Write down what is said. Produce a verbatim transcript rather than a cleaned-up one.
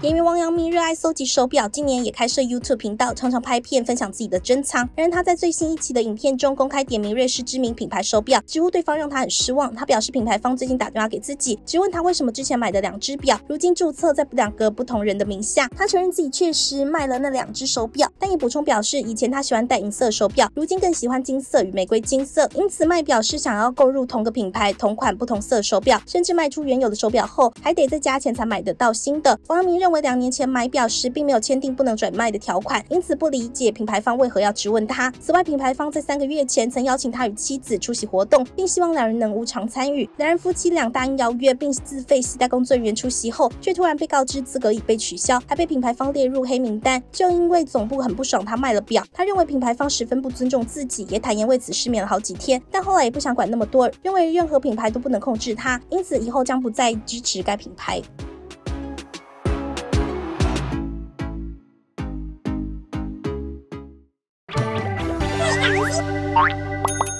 演员王阳明热爱搜集手表，今年也开设 YouTube 频道，常常拍片分享自己的珍藏。然而他在最新一期的影片中公开点名瑞士知名品牌手表，几乎对方让他很失望。他表示品牌方最近打电话给自己，质问他为什么之前买的两只表，如今注册在两个不同人的名下。他承认自己确实卖了那两只手表，但也补充表示，以前他喜欢戴银色手表，如今更喜欢金色与玫瑰金色，因此卖表是想要购入同个品牌、同款不同色手表，甚至卖出原有的手表后，还得再加钱才买得到新的。王阳明认为两年前买表时并没有签订不能转卖的条款，因此不理解品牌方为何要质问他。此外，品牌方在三个月前曾邀请他与妻子出席活动，并希望两人能无偿参与。两人夫妻俩答应邀约，并自费携带工作人员出席后，却突然被告知资格已被取消，还被品牌方列入黑名单。就因为总部很不爽他卖了表，他认为品牌方十分不尊重自己，也坦言为此失眠了好几天。但后来也不想管那么多，认为任何品牌都不能控制他，因此以后将不再支持该品牌。 对，